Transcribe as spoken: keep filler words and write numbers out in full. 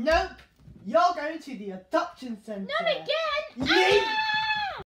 Nope. You're going to the adoption centre. Not again. Yeet. Ah!